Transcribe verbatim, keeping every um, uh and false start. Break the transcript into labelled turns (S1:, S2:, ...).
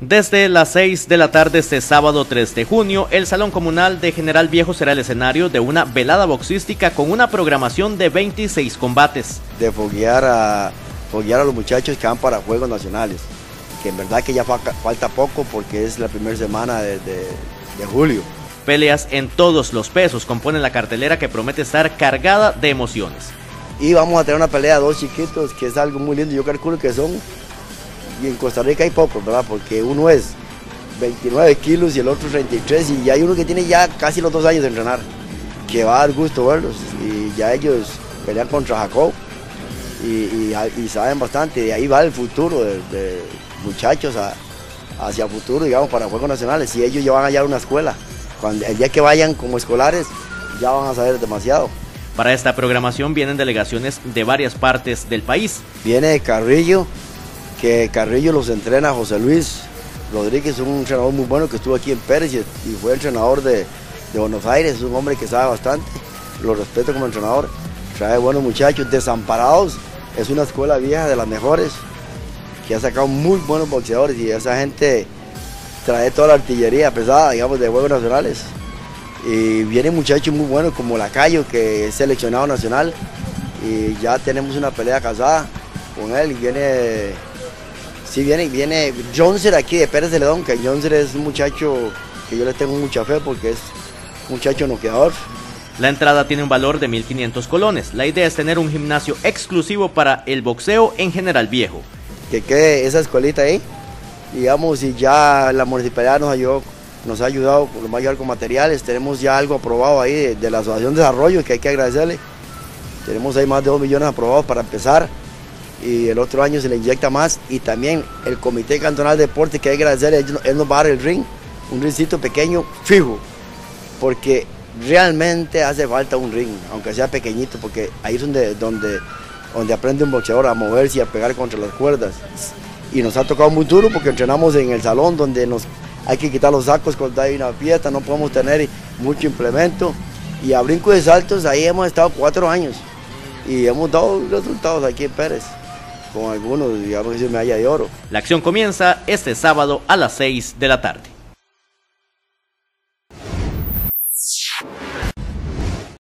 S1: Desde las seis de la tarde este sábado tres de junio, el Salón Comunal de General Viejo será el escenario de una velada boxística con una programación de veintiséis combates.
S2: De foguear a, foguear a los muchachos que van para Juegos Nacionales, que en verdad que ya fa falta poco porque es la primera semana de, de, de julio.
S1: Peleas en todos los pesos componen la cartelera que promete estar cargada de emociones.
S2: Y vamos a tener una pelea de dos chiquitos, que es algo muy lindo, yo calculo que son... Y en Costa Rica hay pocos, ¿verdad? Porque uno es veintinueve kilos y el otro treinta y tres, y hay uno que tiene ya casi los dos años de entrenar, que va a dar gusto verlos, y ya ellos pelean contra Jacob, y, y, y saben bastante, y ahí va el futuro de, de muchachos a, hacia el futuro, digamos, para Juegos Nacionales, y ellos ya van a hallar una escuela. Cuando, el día que vayan como escolares, ya van a saber demasiado.
S1: Para esta programación vienen delegaciones de varias partes del país.
S2: Viene Carrillo, que Carrillo los entrena José Luis Rodríguez, un entrenador muy bueno que estuvo aquí en Pérez y fue entrenador de, de Buenos Aires, es un hombre que sabe bastante, lo respeto como entrenador, trae buenos muchachos. Desamparados es una escuela vieja de las mejores, que ha sacado muy buenos boxeadores, y esa gente trae toda la artillería pesada, digamos, de Juegos Nacionales. Y vienen muchachos muy buenos como Lacayo, que es seleccionado nacional, y ya tenemos una pelea casada con él, y viene... Sí, viene, viene Johnser aquí de Pérez de Ledón, que Johnser es un muchacho que yo le tengo mucha fe porque es un muchacho noqueador.
S1: La entrada tiene un valor de mil quinientos colones. La idea es tener un gimnasio exclusivo para el boxeo en General Viejo.
S2: Que quede esa escuelita ahí, digamos, y ya la municipalidad nos ayudó, nos ha ayudado, nos va a ayudar con materiales. Tenemos ya algo aprobado ahí de, de la Asociación de Desarrollo, que hay que agradecerle. Tenemos ahí más de dos millones aprobados para empezar, y el otro año se le inyecta más, y también el Comité Cantonal de Deporte, que hay que agradecerle, él nos va a dar el ring, un ringcito pequeño, fijo, porque realmente hace falta un ring, aunque sea pequeñito, porque ahí es donde, donde, donde aprende un boxeador a moverse y a pegar contra las cuerdas, y nos ha tocado muy duro porque entrenamos en el salón donde nos hay que quitar los sacos cuando hay una fiesta, no podemos tener mucho implemento, y a brinco de saltos ahí hemos estado cuatro años, y hemos dado resultados aquí en Pérez, con algunos, digamos, que se medalla de oro.
S1: La acción comienza este sábado a las seis de la tarde.